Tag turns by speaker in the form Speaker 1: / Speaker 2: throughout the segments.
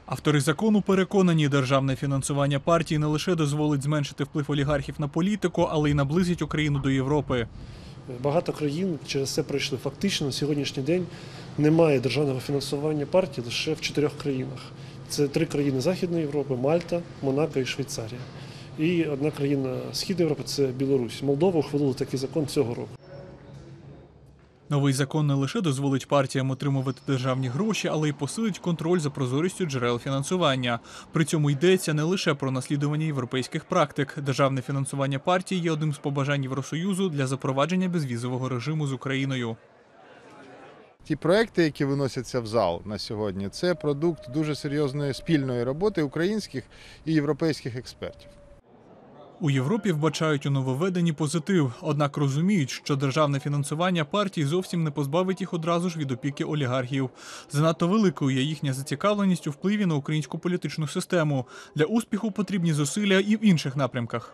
Speaker 1: Автори закону переконані, державне фінансування партій не лише дозволить зменшити вплив олігархів на політику, але й наблизить Україну до Європи.
Speaker 2: Багато країн через це пройшли. Фактично на сьогоднішній день немає державного фінансування партій лише в 4 країнах. Це 3 країни Західної Європи – Мальта, Монако і Швейцарія. І одна країна Східної Європи – це Білорусь. Молдова ухвалила такий закон цього року.
Speaker 1: Новий закон не лише дозволить партіям отримувати державні гроші, але й посилить контроль за прозорістю джерел фінансування. При цьому йдеться не лише про наслідування європейських практик. Державне фінансування партій є одним з побажань Євросоюзу для запровадження безвізового режиму з Україною.
Speaker 3: Ті проекти, які виносяться в зал на сьогодні, це продукт дуже серйозної спільної роботи українських і європейських експертів.
Speaker 1: У Європі вбачають у нововведенні позитив, однак розуміють, що державне фінансування партій зовсім не позбавить їх одразу ж від опіки олігархів. Занадто великою є їхня зацікавленість у впливі на українську політичну систему. Для успіху потрібні зусилля і в інших напрямках.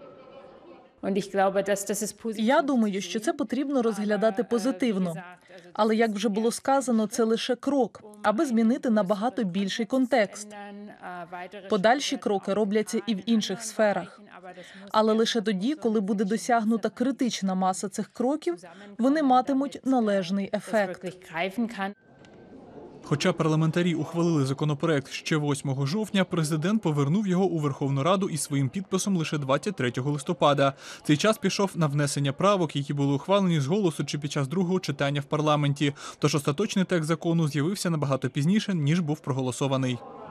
Speaker 4: Я думаю, що це потрібно розглядати позитивно. Але, як вже було сказано, це лише крок, аби змінити набагато більший контекст. Подальші кроки робляться і в інших сферах. Але лише тоді, коли буде досягнута критична маса цих кроків, вони матимуть належний ефект.
Speaker 1: Хоча парламентарі ухвалили законопроект ще 8 жовтня, президент повернув його у Верховну Раду із своїм підписом лише 23 листопада. Цей час пішов на внесення правок, які були ухвалені з голосу чи під час другого читання в парламенті. Тож остаточний текст закону з'явився набагато пізніше, ніж був проголосований.